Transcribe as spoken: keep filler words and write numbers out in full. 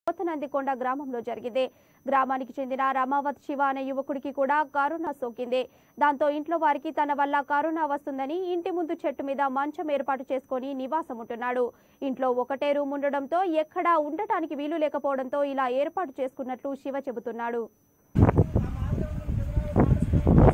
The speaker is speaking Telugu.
నందికొండ గ్రామంలో జరిగింది. గ్రామానికి చెందిన రమావత్ శివ అనే యువకుడికి కూడా కరోనా సోకింది. దాంతో ఇంట్లో వారికి తన వల్ల కరోనా వస్తుందని ఇంటి ముందు చెట్టు మీద మంచం ఏర్పాటు చేసుకుని నివాసం ఉంటున్నాడు. ఇంట్లో ఒకటే రూమ్ ఉండడంతో ఎక్కడా ఉండటానికి వీలు లేకపోవడంతో ఇలా ఏర్పాటు చేసుకున్నట్లు శివ చెబుతున్నాడు.